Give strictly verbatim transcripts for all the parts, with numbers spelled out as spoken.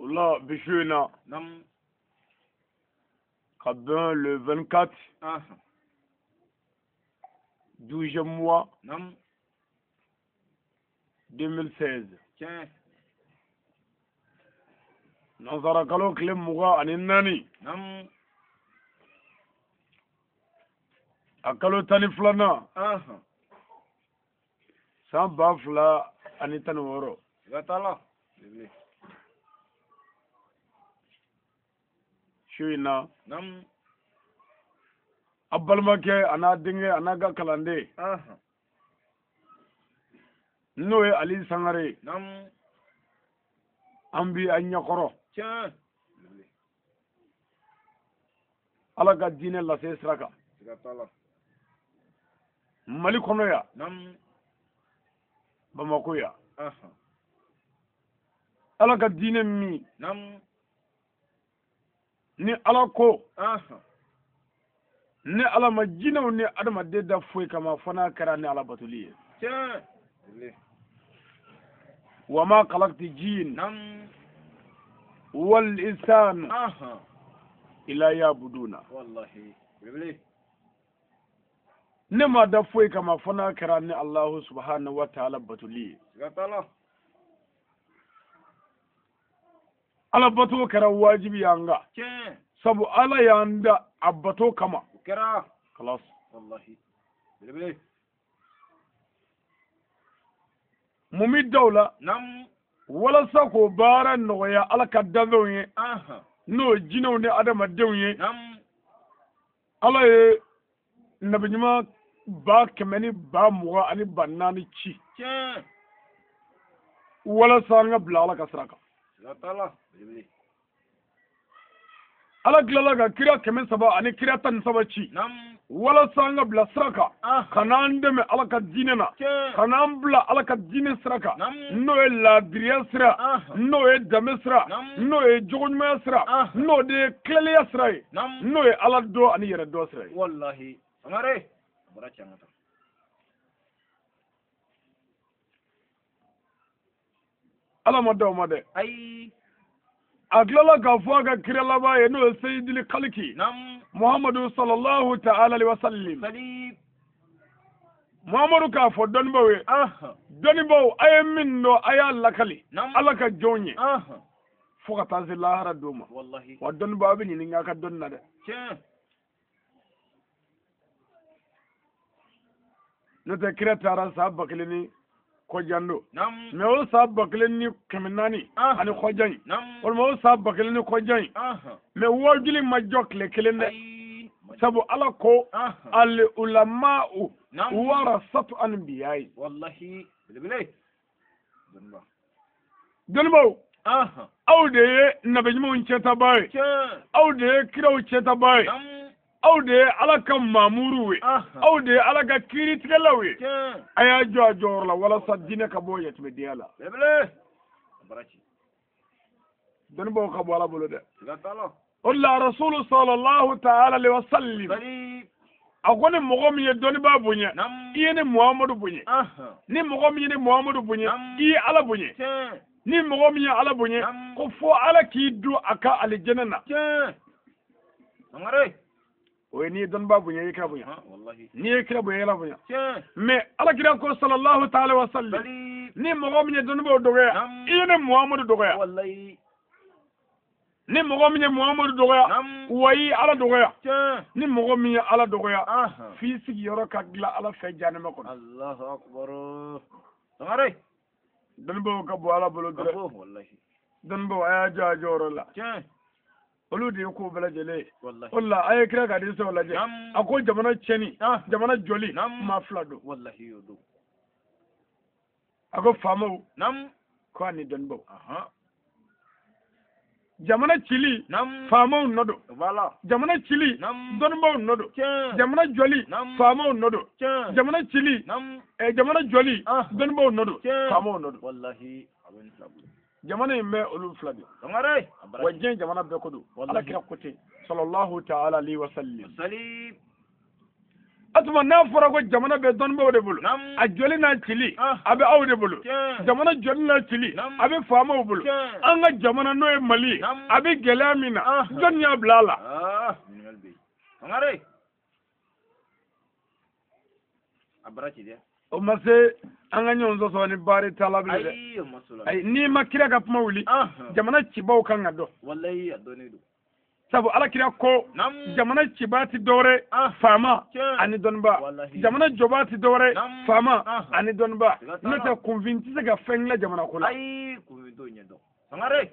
Oula, Bichouina. Nam. Kabin le vingt-quatre. Ah. douzième mois. Nam. deux mille seize. Tiens. Nazara kalo kile muga ani nani. Nam. A kalo tani filana. Ah. San ba fila ani tani wɔɔrɔ. Gatala. Su in na. Nam. A balimakɛ a n'a denkɛ a n'a ka kalanden. Ah. N'o ye Ali Sangare. Nam. An bi a ɲɛkɔrɔ. Tiens. Ala ka diinɛ lase sira kan. Gatala. Mali kɔnɔ yan. Nam. Bamako yan. Ah. Ala ka diinɛ min. Nam. Ni Ala ko. Ah. Ni Ala ma jinɛw ni adamaden da foyi kama fo n'a kɛra ni Ala batoli ye. Tiens. Wa ma khalaqti jinn. Nam. wal insan Ah. ila yabuduna. Wallahi. Bibli. Ne ma da foyi kama fo n'a kɛra ni Allahu subhanahu wa ta'ala batoli ye. Gatala. Ala bato kɛra wajibi yanga. Tiens. Sabu Ala y'an da a bato kama. Kera. Kalas. Wallahi. Bibli. Mumi dawla Nam. walasa ko baara nɔgɔya Ala ka danfɛnw ye. Ah. N'o jinɛw ni adamadenw ye. Nam. Ala ye nabi ɲuman ba kɛmɛ ni ba mugan ani ba naani ci. Tiens. Walasa an ka bila Ala ka sira kan. Gatala. Bibli. Ala tilala ka kira kɛmɛ saba ani kira tan ni saba ci. Nam. Walasa an ka bila sira kan. Ah. Ka n'an dɛmɛ Ala ka diinɛ na. Tiens. Ka n'an bila Ala ka diinɛ sira kan. Nam. N'o ye laadiriya sira. Ah. N'o ye danbe sira. Nam. N'o ye jogoɲumanya sira. Ah. N'o de ye tilaliya sira ye. Nam. N'o ye Ala dɔ ani yɛrɛ dɔ sira ye. Wallahi. Amare. Bara changata. Ala ma daw ma dɛ. Ai. A tilala k'a fɔ a ka kira laban ye n'o ye Seyidil Kaliki. Nam. Muhammadu sallallahu ta'ala alaihi wa sallim. Salib. Muhammadu k'a fɔ dɔnnibaw ye. Ah. Dɔnnibaw a ye min dɔn a y'a lakali. Nam. Ala ka jɔnw ye. Ah. Fo ka taa se lahara don ma. Wallahi. Wa dɔnnibaw a bɛ ɲininka a ka dɔnni na dɛ. Tiens. N'o tɛ kira taara san ba kelen ni kɔjan don. Nam. Mɛ o san ba kelen ni kɛmɛ naani Ah. ani kɔjan in. Nam. Walima o san ba kelen ni kɔjan in. Ah. Mɛ wajuli ma jɔ tile kelen dɛ. Ai. Sabu Ala ko Ah. al ulama'u Nam. warasatu anbiya'i. Wallahi. Bibli. Dunba. Dɔnnibaw Ah. aw de ye nabi ɲumanw cɛtabaa ye. Tiens. Aw de ye kiraw cɛtabaa ye. Nam. Aw de ye Ala ka maamuru ye. Ah. Aw de ye Ala ka kiiritigɛlaw ye. Tiens. A y'a jɔ a jɔyɔrɔ la walasa diinɛ ka bɔ yatimɛdenya la. Bibli. Barachi. Dɔnnibaw ka bɔ Ala bolo dɛ. Gatala. O de la Rasulu sallallahu ta'ala alaihi wa sallim. Salib. A ko ni mɔgɔ min ye dɔnnibaa bonya. Nam. I ye ni Muhamadu bonya. Ah. Ni mɔgɔ min ye ni Muhamadu bonya. Nam. I ye Ala bonya. Tiens. Ni mɔgɔ min ye Ala bonya. Nam. Ko fo Ala k'i don a ka alijɛnɛ na. Tiens. Amare. O ye n'i ye dɔnnibaa bonya i ye kira bonya. Ah. Wallahi. N'i ye kira bonya i ye Ala bonya. Tiens. Mais Alakira ko sallallahu ta'ala wa sallim. Salib. Ni mɔgɔ min ye dɔnnibaaw dɔgɔya. Nam. I ye ni Muhamadu dɔgɔya. Wallahi. Ni mɔgɔ min ye Muhamadu dɔgɔya. Nam. Wa i ye Ala dɔgɔya. Tiens. Ni mɔgɔ min ye Ala dɔgɔya. Ah. F'i sigiyɔrɔ ka dilan Ala fɛ janɛmɛ kɔnɔ. Allahu akbar. Amare. Dɔnnibaaw ka bɔ Ala bolo dɔrɔn. Kafo. Wallahi. Dɔnnibaaw a y'a jɔ a jɔyɔrɔ la. Tiens. Olu de ye ko bɛɛ lajɛlen ye. Wallahi. O de la a ye kira ka hadisaw lajɛ. Nam. A ko jamana tiɲɛni. Ah. Jamana jɔli. Nam. Maa fila don. Wallahi yodo. A ko faamaw. Nam. Ko ani dɔnnibaaw. Aha. Jamana cili. Nam. Faamaw nɔ don. Voilà. Jamana cili. Nam. Dɔnnibaaw nɔ don. Tiens. Jamana jɔli. Nam. Faamaw nɔ don. Tiens. Jamana cili. Nam. ɛ jamana jɔli. Ah. Dɔnnibaaw nɔ don. Tiens. Faamaw nɔ don. Wallahi. Abin sabu. Jamana in bɛ olu fila de. Amare. Wa diɲɛ jamana bɛɛ ko don. Wallahi. Ala kira ko ten. Sallallahu ta'ala alaihi wa sallim. Salib. atuma n'a fɔra ko jamana bɛ dɔnnibaw de bolo a joli n'a cili a bɛ aw de bolo jamana joli n'a cili a bɛ faamaw bolo an ka jamana n'o ye Mali a bɛ gɛlɛya min na jɔnni y'a bila a la Sangare a bara ci dɛ o ma se an ka ɲɔgɔn sɔsɔ ni baari t'a bilen dɛ ayi n'i ma kira ka kuma wuli jamana cibaw kan ka dɔn wallahi a dɔnnen don sabu alakira ko jamana ciba ti dɔwɛrɛ faama ani dɔnniba jamana jɔba ti dɔwɛrɛ faama ani dɔnniba n'o tɛ kunfin tɛ se ka fɛn dilan jamana ko la ayi kunfin t'o ɲɛ dɔn Sangare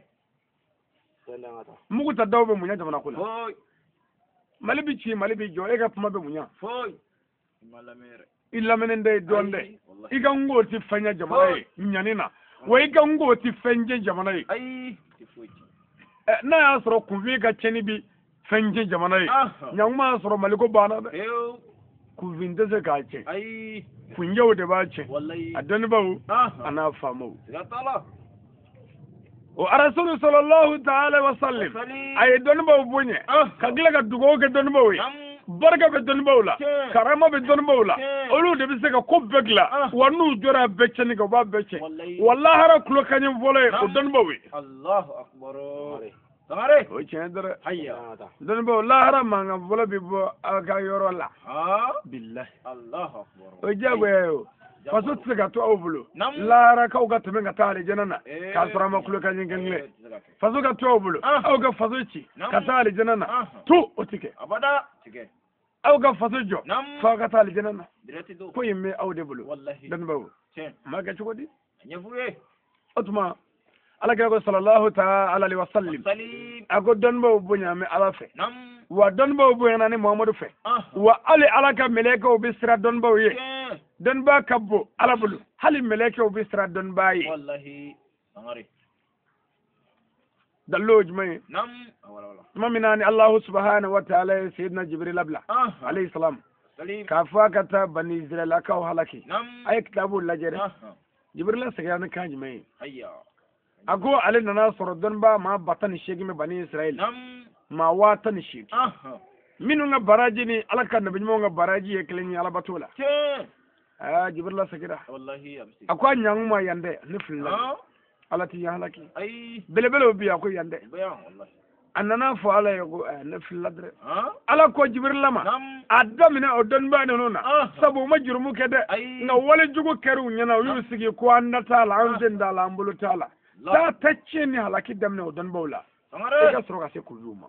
mugu ta daw bɛ muɲa jamana ko la foyi Mali bi ci Mali bi jɔ e ka kuma bɛ muɲa foyi ma lamɛn i lamɛnen dɛ dɔn dɛ i ka ngo ti fɛn ɲɛ jamana ye ɲani na wa i ka ngo ti fɛn jɛ jamana ye ayi ti foyi n'a y'a sɔrɔ kunfin ka cɛnni bi fɛn jɛ jamana ye ɲankuma y'a sɔrɔ Mali ko banna dɛ kunfin tɛ se k'a cɛ ayi kunjɛw de b'a cɛ wallahi a dɔnnibaw a n'a faamaw gatala o arasulu sallallahu ta'ala wa sallim a ye dɔnnibaw bonya ka tila ka dugawu kɛ dɔnnibaw ye barika bɛ dɔnnibaw la karama bɛ dɔnnibaw la olu de bɛ se ka ko bɛɛ dilan wa n'u jɔra bɛɛ cɛnni kɛ u b'a bɛɛ cɛ wa lahara kulokanɲɛ fɔlɔ ye o dɔnnibaw ye Allahu akbar Sangare o tiɲɛ dɛ hayya dɔnnibaw lahara mankan fɔlɔ bɛ bɔ a ka yɔrɔ la bilahi Allahu akbar o ye diyagoya ye o faso tɛ se ka to aw bolo laharakaw ka tɛmɛ ka taa alijana na k'a sɔrɔ a ma kulokanɲɛ kelen faso ka to aw bolo aw ka faso ci ka taa alijana na tu o tɛ kɛ abada tigɛ aw ka faso jɔ f'a ka taa alijana na direct do ko in bɛ aw de bolo wallahi dɔnnibaw tiɲɛ ma kɛ cogo di ɲɛfu ye o tuma alakira ko sallallahu ta'ala alaihi wa sallim a ko dɔnnibaw bonya bɛ ala fɛ wa dɔnnibaw bonyana ni Muhammadu fɛ wa hali ala ka mɛlɛkɛw bɛ siran dɔnnibaw ye dɔnniba ka bon ala bolo hali mɛlɛkɛw bɛ siran dɔnniba ye wallahi Sangare dalilo jumɛn ye tuma min na ni Allahu subhanahu wa ta'ala ye Sayyidina Jibril labila alayhi salam k'a fɔ a ka taa bani Israɛlakaw halaki a ye kitabu lajɛ dɛ Jibril seginna ni kan jumɛn ye a ko ale nana sɔrɔ dɔnniba maa ba tan ni seegin bɛ bani Israɛl maa waa tan ni seegin minnu ka baraji ni ala ka nabi ɲumanw ka baraji ye kelen ye alabato la aa Jibril seginna a ko a ɲankuma yan dɛ ne filila ala ti yan halaki belebelew bi a ko yan dɛ a nana fɔ ala ye ko ne filila dɛrɛ ala ko Jibril ma a daminɛ o dɔnniba ninnu na sabu u ma jurumu kɛ dɛ nka wale jugu kɛra u ɲɛna u y'u sigi ko an da t'a la an sen t'a la an bolo t'a la taa tɛ tiɲɛ ni halaki daminɛ o dɔnnibaw la e ka sɔrɔ ka se kunfiw ma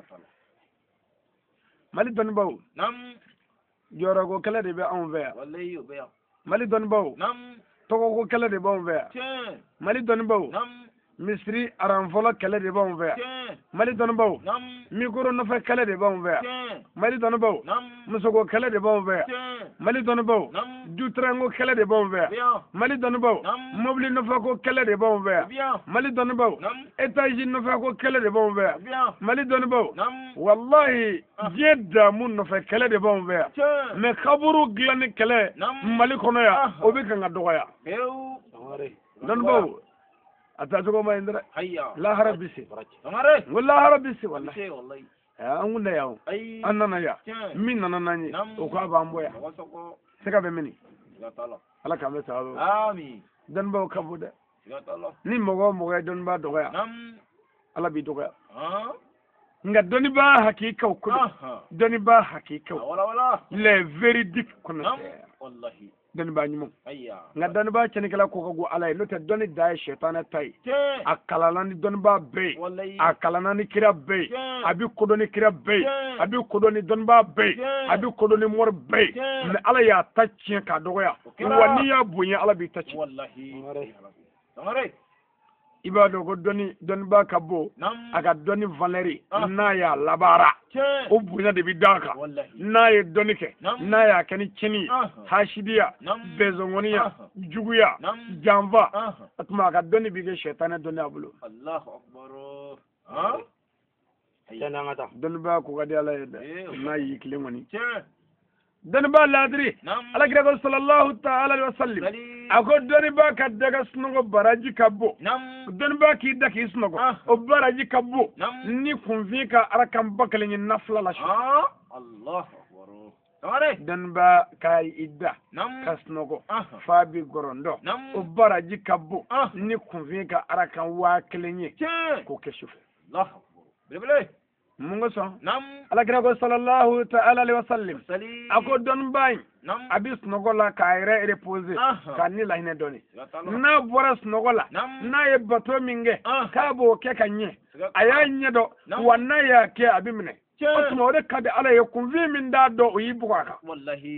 Mali dɔnnibaw jɔyɔrɔko kɛlɛ de bɛ anw fɛ yan Mali dɔnnibaw tɔgɔko kɛlɛ de b'anw fɛ yan Mali dɔnnibaw misiri aranfɔlɔ kɛlɛ de b'anw fɛ yan Mali dɔnnibaw mikoro nɔfɛ kɛlɛ de b'anw fɛ yan Mali dɔnnibaw musoko kɛlɛ de b'anw fɛ yan Mali dɔnnibaw dutɛrɛnko kɛlɛ de b'anw fɛ yan Mali dɔnnibaw mobili nɔfɛko kɛlɛ de b'anw fɛ yan Mali dɔnnibaw etazi nɔfɛko kɛlɛ de b'anw fɛ yan Mali dɔnnibaw wallahi diɲɛ daamu nɔfɛ kɛlɛ de b'anw fɛ yan mɛ kaburu dilanni kɛlɛ Mali kɔnɔ yan o bɛ kan ka dɔgɔya dɔnnibaw a taacogo ma ɲi dɛ lahara bi se n ko lahara bi se wallahi an kun da yan an nana yan min nana n'an ye o ko a b'an bɔ yan sɛgɛ bɛ mini ala k'an bɛ sababu dɔnnibaw ka bon dɛ ni mɔgɔ o mɔgɔ ye dɔnniba dɔgɔya ala b'i dɔgɔya nka dɔnniba hakikaw ko dɔnniba hakikaw les véridiques connaisseurs dɔnniba ɲuman nka dɔnniba cɛnnikɛla ko ka go ala ye n'o tɛ dɔnni da ye sɛtanɛ ta ye a kalanna ni dɔnniba bɛɛ ye a kalanna ni kira bɛɛ ye a bɛ kodɔn ni kira bɛɛ ye a bɛ kodɔn ni dɔnniba bɛɛ ye a bɛ kodɔn ni mɔri bɛɛ ye mɛ ala y'a ta tiɲɛ k'a dɔgɔya wa n'i y'a bonya ala b'i ta tiɲɛ i b'a dɔn ko dɔnni dɔnniba ka bon a ka dɔnni valeur n'a y'a labaara o bonya de bɛ d'a kan n'a ye dɔnni kɛ n'a y'a kɛ ni tiɲɛni ye hasidiya bɛnsɔngɔniya juguya janfa o tuma a ka dɔnni bɛ kɛ sɛtanɛ dɔnni a bolo dɔnniba ko ka di ala ye dɛ n'a y'i tilen kɔni dɔnniba laadiri alakira ko sallallahu ta'ala alaihi wa sallim a ko dɔnniba ka daga sunɔgɔ baraji ka bon dɔnniba k'i da k'i sunɔgɔ o baraji ka bon ni kunfin ka arakan ba kelen ye nafila la su dɔnniba ka idda ka sunɔgɔ fa bi gɔrɔndɔ o baraji ka bon ni kunfin ka arakan waa kelen ye k'o kɛ sufɛ mun ko sɔn alakira ko sallallahu ta'ala alaihi wasallam a ko dɔnniba in a bi sunɔgɔ la k'a yɛrɛ repose k'a ni lahinɛ dɔɔni n'a bɔra sunɔgɔ la n'a ye bato min kɛ k'a b'o kɛ ka ɲɛ a y'a ɲɛ dɔn wa n'a y'a kɛ a bi minɛ o tuma o de ka di ala ye kunfin min t'a dɔn o y'i bugɔ a kan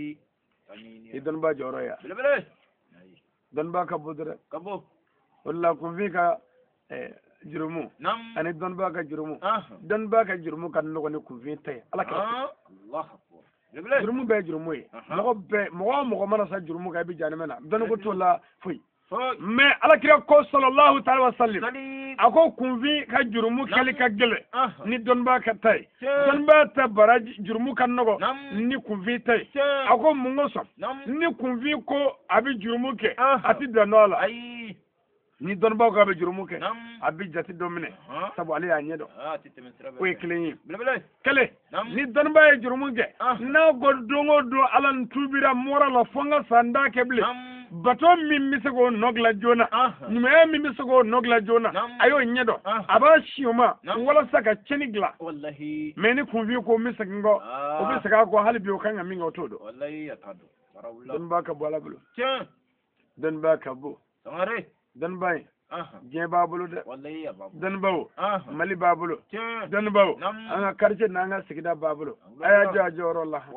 i dɔnniba jɔyɔrɔ ye dɔnniba ka bon dɛ o de la kunfin ka jurumu ani dɔnniba ka jurumu dɔnniba ka jurumu ka nɔgɔ ni kunfin ta ye ala ka jurumu bɛɛ jurumu ye mɔgɔ bɛɛ mɔgɔ o mɔgɔ mana sa jurumu kan i bɛ janimɛ na dɔnni ko t'o la foyi mais alakira ko sallallahu ta'ala wa sallim a ko kunfin ka jurumu kɛli ka gɛlɛn ni dɔnniba ka ta ye dɔnniba ta bara jurumu ka nɔgɔ ni kunfin ta ye a ko mun ko sɔn ni kunfin ko a bɛ jurumu kɛ a ti dan nɔ la ni dɔnnibaw ka bɛ jurumu kɛ a bɛ jate dɔ minɛ sabu ale y'a ɲɛ dɔn o ye kelen ye kelen ni dɔnniba ye jurumu kɛ n'a ko don o don ala ni tubira mɔra la fo n ka san da kɛ bilen bato min bɛ se k'o nɔ dilan joona ɲumanya min bɛ se k'o nɔ dilan joona a y'o ɲɛ dɔn a b'a si o ma walasa ka tiɲɛni dilan mais ni kunfin ko n bɛ segin kɔ o bɛ segin a kɔ hali bi o kan ka min kɛ o t'o dɔn dɔnniba ka bɔ ala bolo dɔnniba ka bɔ dɔnniba in diɲɛ b'a bolo dɛ dɔnnibaw mali b'a bolo dɔnnibaw an ka quartier n'an ka sigida b'a bolo a y'a jɔ a jɔyɔrɔ la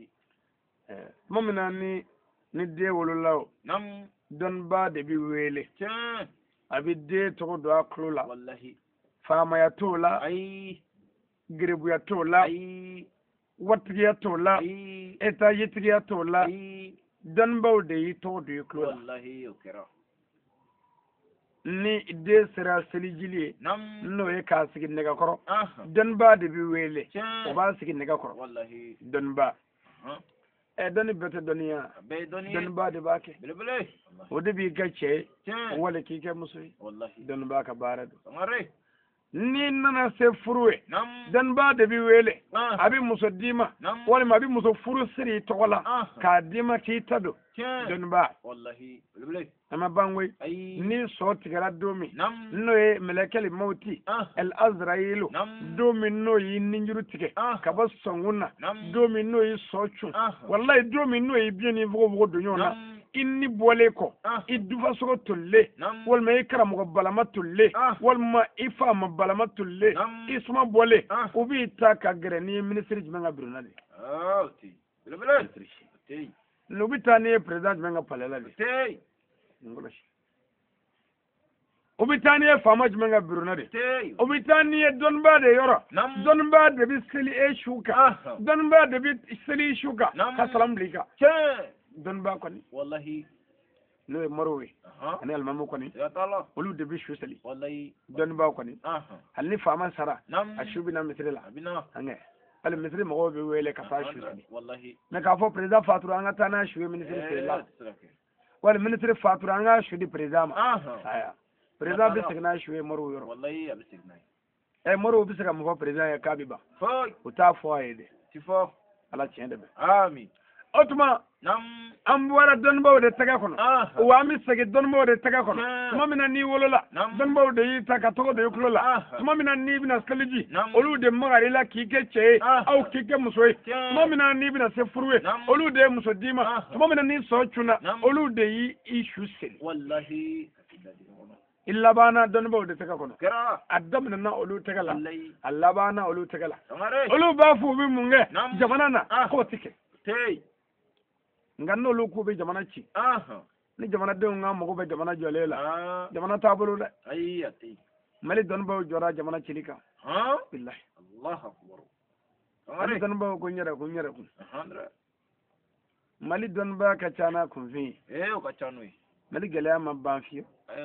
tuma min na ni ni den wolola o dɔnniba de bɛ wele a bɛ den tɔgɔ don a tulo la faamaya t'o la gerebuya t'o la waritigiya t'o la eta yetigiya t'o la dɔnnibaw de y'i tɔgɔ don i tulo la ni den sera selijili ye n'o ye k'a sigi nɛgɛkɔrɔ dɔnniba de bɛ wele o b'a sigi nɛgɛkɔrɔ dɔnniba ɛ dɔnni bɛɛ tɛ dɔnniya dɔnniba de b'a kɛ o de b'i kɛ cɛ ye wali k'i kɛ muso ye dɔnniba ka baara don ni nana se furu ye dɔnniba de bɛ wele a bɛ muso d'i ma walima a bɛ muso furu siri i tɔgɔ la k'a d'i ma k'i ta don dɔnniba a ma ban koyi ni sɔ tigɛra don min n'o ye mɛlɛkɛli mawuti el azrayilu don min n'o y'i ninjuru tigɛ ka bɔ sɔnkun na don min n'o y'i sɔ cun walayi don min n'o y'i biɲɛ ni fogofogo don ɲɔgɔn na i ni bɔlen kɔ i dufasogo tolilen walima i karamɔgɔ balama tolilen walima i faama balama tolilen i suma bɔlen u b'i ta ka gɛrɛ n'i ye minisiri jumɛn ka birona de u bɛ taa n'i ye perezida jumɛn ka palɛ la de u bɛ taa n'i ye faama jumɛn ka birona de u bɛ taa n'i ye dɔnniba de yɔrɔ dɔnniba de bɛ seli e su kan dɔnniba de bɛ seli su kan ka salamu bila i kan dɔnniba kɔni n'o ye mɔriw ye ani alimamu kɔni olu de bɛ su seli dɔnnibaw kɔni hali ni faama sara a su bɛ na misiri la an hali misiri mɔgɔw bɛ wele ka taa su seli mɛ k'a fɔ perezida fatura an ka taa n'a su ye minisiri seli la wali minisiri fatura an ka su di perezida ma aya perezida bɛ segin n'a su ye mɔriw yɔrɔ ɛ mɔriw bɛ se ka mun fɔ perezida ye k'a bɛ ban o t'a fɔ a ye dɛ ala tiɲɛ de bɛ o tuma an bɔra dɔnnibaw de tɛgɛ kɔnɔ wa an bɛ segin dɔnnibaw de tɛgɛ kɔnɔ tuma min na n'i wolola dɔnnibaw de y'i ta ka tɔgɔ don i tulo la tuma min na n'i bɛna seliji olu de magar'i la k'i kɛ cɛ ye aw k'i kɛ muso ye tuma min na n'i bɛna se furu ye olu de ye muso d'i ma tuma min na n'i sɔ cunna olu de y'i su seli i labanna dɔnnibaw de tɛgɛ kɔnɔ a daminɛna olu tɛgɛ la a labanna olu tɛgɛ la olu b'a fɔ u bɛ mun kɛ jamana na k'o tɛ kɛ nka n'olu k'u bɛ jamana ci ni jamanadenw ka mago bɛ jamana jɔlen la jamana t'a bolo dɛ mali dɔnnibaw jɔra jamana cili kan bilahi mali dɔnnibaw ko n yɛrɛ kun n yɛrɛ kun mali dɔnniba ka ca n'a kunfin ye mali gɛlɛya ma ban fiyewu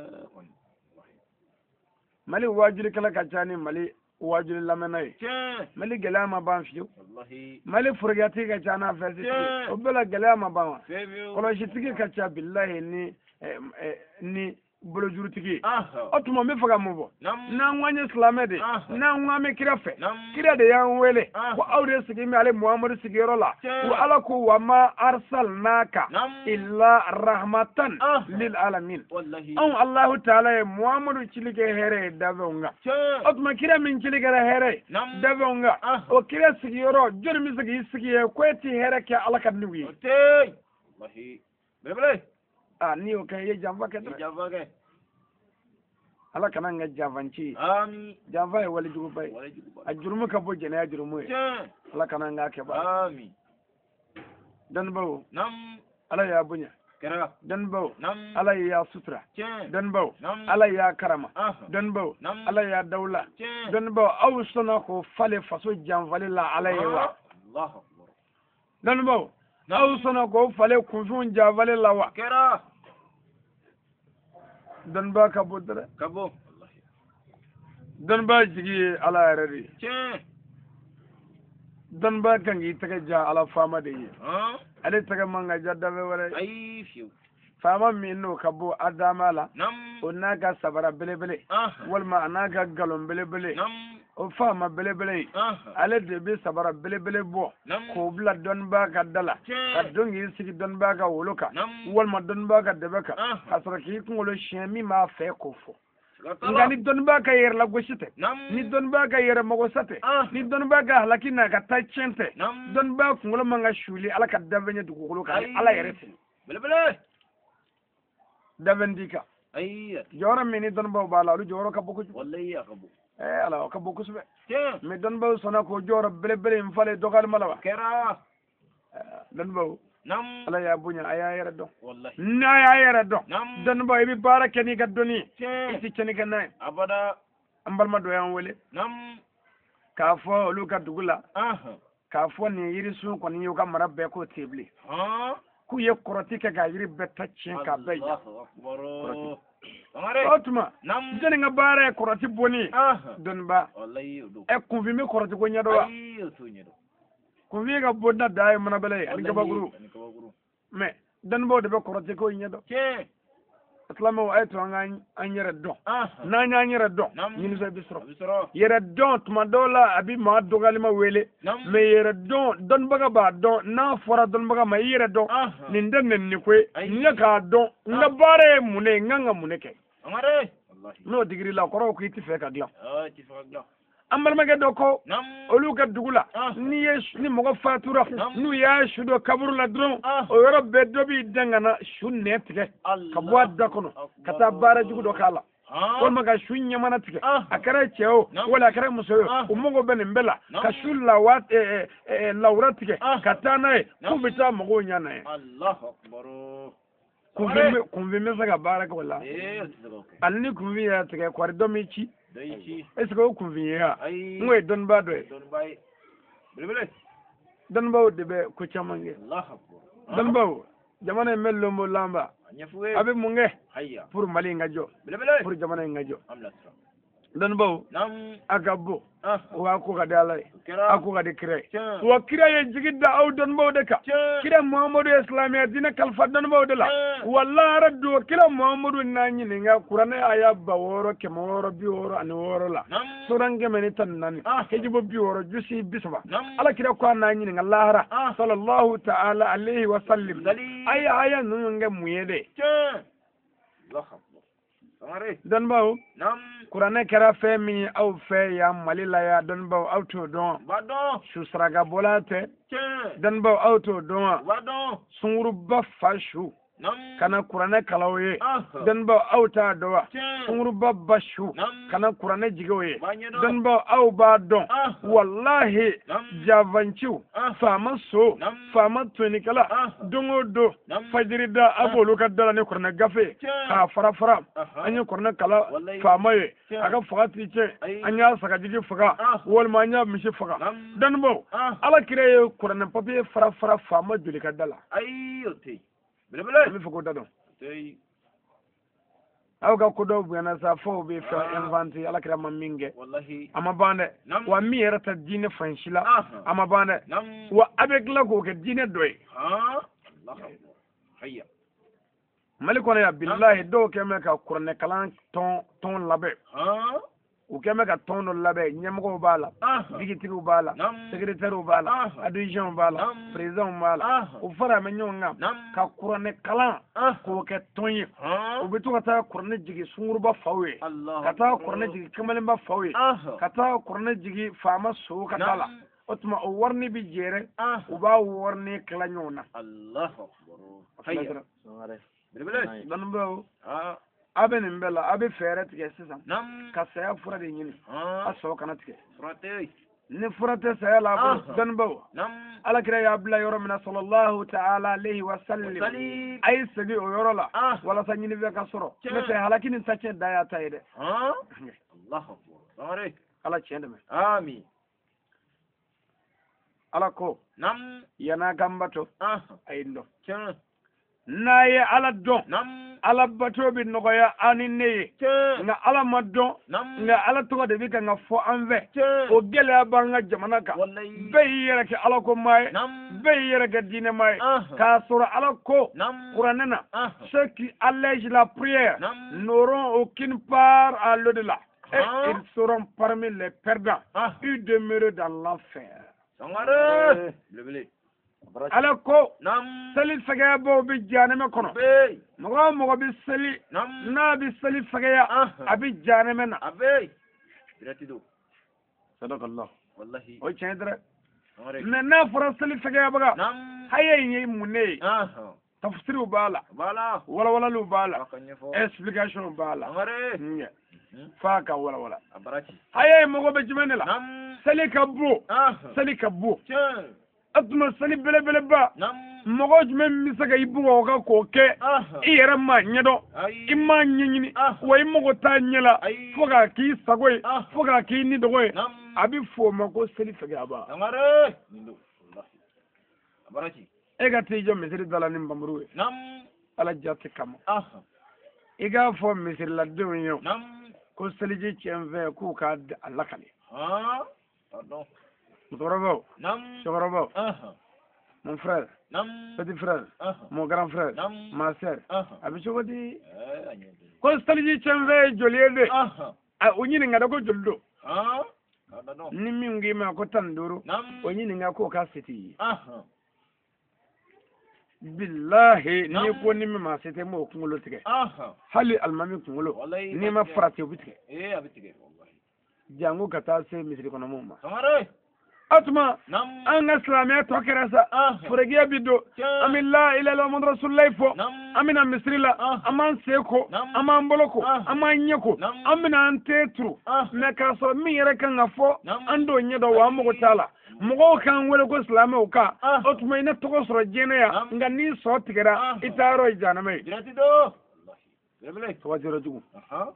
mali wajulikɛla ka ca ni mali wajuli lamɛnna ye mali gɛlɛya ma ban fiyewu mali forojatigi ka ca n'a fɛnsitigi o bɛɛ la gɛlɛya ma ban wa kɔlɔsitigi ka ca bilahi ni ni bolo jurutigi o tuma me faga mo bo na ngwanye islamé de na ngwame kira fe kira de yan wele ko awde sigi mi ale muhammad sigiro la wa ala ko wa ma arsalnaka illa rahmatan lil alamin on allah ta'ala muhammad cilige here davonga o tuma kira min cilige here davonga o kira sigiro jor mi sigi sigi ko ti here ke ala kan ni wi wallahi bele ah ni o kay ye jamba ke jamba ke ala kana nga javanci amin java e wala jugo bay a jurumu ka bo jene a jurumu ala kana nga ke ba amin dan bawo nam ala ya bunya kera dan bawo nam ala ya sutra dan bawo ala ya karama dan bawo ala ya daula dan bawo aw sona ko fale faso janvale la ala ya wa allah akbar dan bawo aw sona ko fale kufun janvale la wa kera dan ba ka bodra kabo wallahi dan ba jigi ala rari ce dan ba kan yi ta ja ala fama da yi ha ale ta manga jadda be wala ai fiu fama mi no kabo adama la nam onna ga sabara bele bele wal ma anaga galon bele bele nam o fama bele bele ale de be sabara bele bele bo ko bla don ba ka dala ka don yi sigi don ba ka woloka wal ma don ba ka debeka asra ki ngolo shemi ma fe ko fo ngani don ba ka yer la goshite ni don ba ka yer mago sate ni don ba ka halakina ka tachente don ba ngolo manga shuli ala ka davenya dugukolo ka ala yerete bele bele davendika ay jora mini don ba bala lu joro ka boku wallahi ya kabo eh ala ka boku sube te me don ba sona ko joro bele bele mfale dogal malawa kera don ba nam ala ya bunya aya yere don wallahi na ya yere don nam don ba ibi baraka ni ga doni iti cheni ga nay abada ambal ma do yan wele nam ka fo lu ka dugula aha ka fo ni yiri su ko ni yo ka marabbe ko tebli ha ku ye koroti ka ga yiri betta chen ka be ya akbar amare otuma nam jeni nga bare koroti boni aha don ba wallahi do e ku vi mi koroti ko nyado wa ay to nyedo ku vi ga bodda dai mana bele ani ga baguru ani ka baguru me dan bo de be koroti ko nyado ke islamu wa ayto nga an yere don na nya yere don ni ni bisro bisro yere don tuma dola abi ma dogali ma wele me yere don don baga ba don na fora don baga ma yere don ni den ni kwe nya ka don nga bare mune nga nga mune ke amare wallahi no digri la koro ko iti fe ka glam ah ti fa glam amal ma ge do ko nam olu ka dugula ni yes ni mo fatura nu ya shudo kaburu la dron o yoro be do bi dangana shunne tike ka bo adda kono kata bara jugu do kala wal maga shunya mana tike akara cheo wala akara musoyo umongo bene mbela ka shulla wat e laura tike kata na ku bita mo nyana e allah akbar kunvi kunvi me saga bara ko la eh alni kunvi ya tike kwari do mi chi daichi est-ce que kunvi ya ngwe don ba do don bay bele bele don ba de be ko chamange allah akbar don ba jamana mello mo lamba nyafuwe abe munge hayya pour mali ngajo bele bele pour jamana ngajo amla tra don ba nam agabo ah wa ko ga dalai kera ako ga de kire wa kira ye jigida au don ba de ka kira muhammadu islamiyya dina kalfa don ba de la wallahi raddu kira muhammadu nanyi ne nga qur'ana aya ba woro ke woro bi woro an woro la surange meni tan nan hejibo bi woro jusi bisba ala kira ko nanyi ne allahara sallallahu ta'ala alaihi wa sallim aya aya nu nga muyede allah amare don ba nam qur'ana kira fe mi au fe ya malila ya don ba auto don badon susraga bolate ke don ba auto don badon sunguru ba fashu nam kana qur'ana kalawe don ba auta dowa sunguru ba bashu kana qur'ana jigoye don ba au ba don wallahi javanchu fama so fama tunikala dongo do fajiri da abolu ka dala ne qur'ana gafe ka fara fara anyi qur'ana kala fama ye aga fagati ce anya saka jigi faga wal ma nya mishi faga don ba ala kire qur'ana papier fara fara fama juli ka dala ayote bele bele mi fuko dadon tey aw ga ko do bena sa fo be fa inventi ala kira maminge wallahi ama bande wa mi yerata dine fanshila ama bande wa avec la ko ke dine doy ha allah hayya mali kono ya billahi do keme ka kurne kalan ton ton labe ah u keme ka ton no labe nyamgo bala digitigu bala secrétaire bala adjoint bala président bala u fara me nyonga ka kurne kalan ko ke tonye u bitu kata kurne jigi sunguruba fawe kata kurne jigi kamalimba fawe kata kurne jigi fama so katala otuma o warni bi jere u ba warni kala nyona Allahu akbar hayya bele dan bo ah abe nimbela abe fere tige sisan ka saya fura de nyini a so kana tige furate ni furate saya la ko dan bo ala kira ya abla yoro min sallallahu ta'ala alayhi wa sallam ay sagi o yoro la wala sa nyini be ka soro ne te halakini sace daya tayde ah Allahu akbar are ala chende me amin ala ko nam yana gambato ah ay ndo chen naye ala don nam ala bato bi nogoya ani ne nga ala ma don nga ala to de bi ka nga fo anve o gele banga jamana ka be yere ke ala ko mai be yere ke dine mai ka sura ala ko qur'anana ceux qui allègent la prière n'auront aucune part à l'au-delà et ils seront parmi les perdants ils demeurent dans l'enfer sangare blebele ala ko nam sali fagaya bo bi janeme kono be mogo mogo bi sali nam na bi sali fagaya abi janeme na abe diratido sadakallah wallahi o chendra na na fara sali fagaya baga nam haye yi munne aha tafsiru bala bala wala wala lu bala akanyefo explication bala ngare nye faka wala wala abarachi haye mogo be jimene la nam sali kabbo aha sali kabbo chen atuma sali bele bele ba nam mogo jume misaga ibugo ka koke i yere ma nyedo i ma nyinyini wa i mogo ta nyela foga ki sagoy foga ki ni dogoy abi fo mako seli fege aba ngare nindo wallahi abarachi e ga ti jo misiri dala ni mbamruwe nam ala jatti kama aha i ga fo misiri la dewnyo nam ko seli ji chenve ku ka alakali ah pardon Motorobo, nam Chokorobo, aha mon frère, nam petit frère, mon grand frère, ma sœur, abi chokodi eh anyende ko seli ji chenve joliede aha a unyini ngada ko joldo ah pardon ni mi ngi ma ko tanduru nam unyini nga ko ka seti aha billahi ni ko ni mi ma sete mo kungulo tige aha hali almami kungulo wallahi ni ma farati obitige eh abitige wallahi jangu kata se misri kono mumma samare atuma nam an islamiya to kerasa furegiya bido amilla ila la mun rasulullahi fo amina misrila aman seko aman boloko aman nyeko amina antetru me ka so mi yere kan afo ando nyedo wa mo tala mo kan wele ko islamiya ka otuma ina to ko soro jene ya ngani so tigera itaro janame diratido wallahi bele to wajiro jugu aha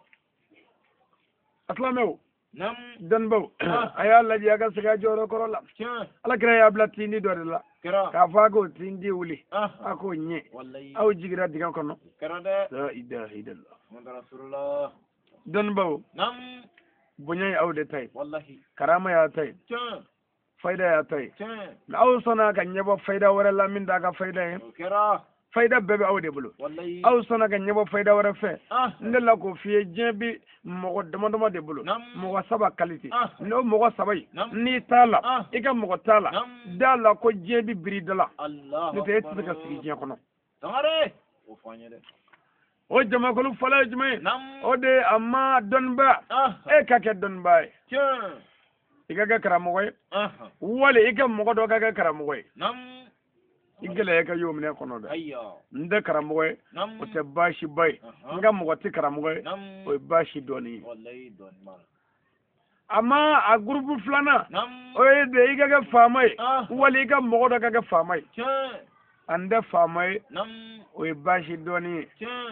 islamiya nam dan baw aya la jaga siga joro korola ala kira ya blati ni do la kira ka fago tindi wuli ako nye wallahi aw jigira diga kono kira de la ilaha illallah muhammad rasulullah dan baw nam bunyay aw de tay wallahi karama ya tay fayda ya tay la aw sona ka nyebo fayda wala la min daga fayda en kira fayda bebe aw de bulu wallahi aw sona ka nyebo fayda wala fe ndela ko fiye jebi mogo dama dama de bulu mogo saba qualité no mogo saba ni tala ika mogo tala dala ko jebi biri dala allah ni te tsika sigi je kono tangare o fanyede o jama ko lu fala jumay o de amma donba e ka ke donba tiens ika ga karamogo wale ika mogo do ga karamogo nam igele ka yo mine kono da ayya nde karamogo o te bashi bay nga mogo ti karamogo o bashi doni wallahi don man amma a groupe flana o ye de iga ga famay wali ga mogo da ga famay ande famay o bashi doni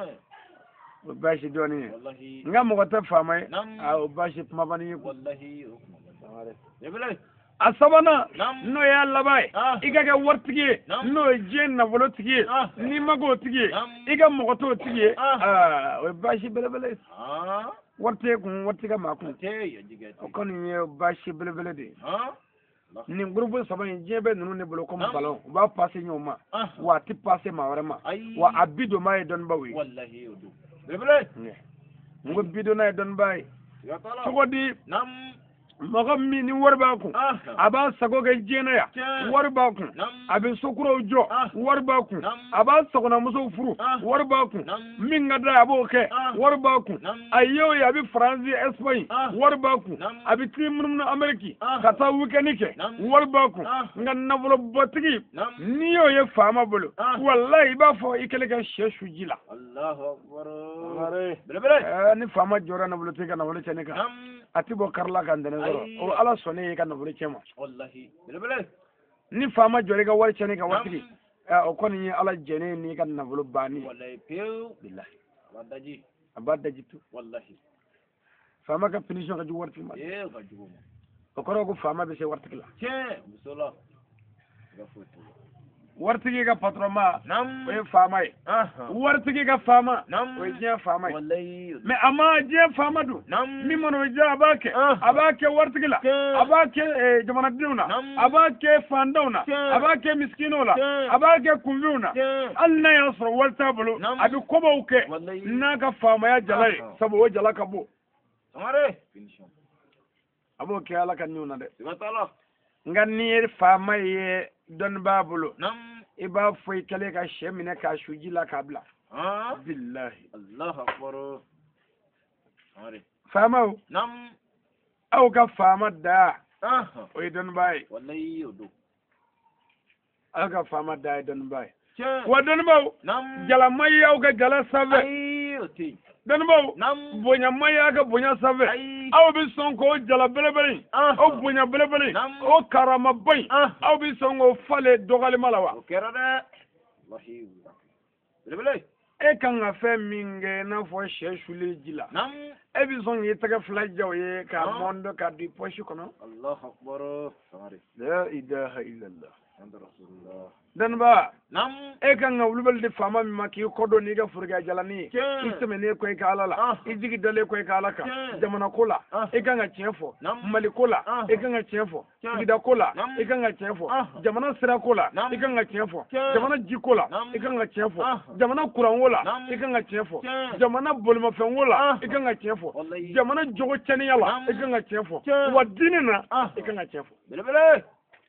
o bashi doni wallahi nga mogo ta famay a o bashi pamabani wallahi yebele asabana no ya labai iga ga wartige no je na volotige ni mago tige iga mogoto tige ah o bashi bele bele ah warte kun wartiga ma kun te ya jigati o kon ye bashi bele bele de ah ni groupe saba in jebe nunu ne bolo comme ballon va passer nyoma wa ti passer ma vraiment wa abido ma e don bawi wallahi odu bele ngo bido na e don bay sogodi nam maga mini warba ku aba sago ga jena ya warba ku abin sokuro jo warba ku aba sago na muso furu warba ku min ngada abo ke warba ku ayo ya bi france espagne warba ku abi timun na ameriki kata weekend ke warba ku ngan na bolo botigi niyo ye fama bolo wallahi ba fo ikele ga sheshu jila allahu akbar bele bele ni fama jora na bolo tika na bolo cheneka atibo karla kan dene o ala sone ka na bolo chema wallahi bele bele ni fama jore ga wal cheneka watiki o koni ni ala jene ni kan na bolo bani wallahi pew billahi abadaji abadaji tu wallahi fama ka finition ka ju warti ma eh ka ju mo o koro ko fama be se warti la che bisola ga foto wartigi ka patron ma nam o fama yi wartigi ka fama nam o je fama yi wallahi me ama je fama du nam mi mono je abake abake wartigi la abake jamana diuna abake fandona abake miskinona abake kunviuna alla yasro walta bulu abi kobo uke na ka fama ya jalai sabo o jala ka bo amare finition abo ke ala kan niuna de batala ngani fama ye don babulo nam iba foi kale ka shemine ka shuji la kabla ah billahi allah akbar amare fama nam au ka fama da ah o don bai wallahi odo au ka fama da don bai che wa don ba nam jala mai au ka jala save ai oti don ba nam bonya mai ka bonya save aw bi son ko jala belebele o bonya belebele o karama bai aw bi son ko fale dogali malawa o kerada wallahi belebele e kan ga fe minge na fo sheshule jila nam e bi son yi taga flajaw ye ka mondo ka di poshi kono allah akbar samari la ilaha illallah anta rasulullah dan ba nam e kan ga wulbel di fama mi maki kodo ni ga furga jalani isteme ne ko ka alala ijigi dale ko ka alaka jamana kola e kan ga chefo mali kola e kan ga chefo gida kola e kan ga chefo jamana sira kola e kan ga chefo jamana jikola e kan ga chefo jamana kuran wola e kan ga chefo jamana bolma fen wola e kan ga chefo jamana jogo chani yala e kan ga chefo wa dinina e kan ga chefo bele bele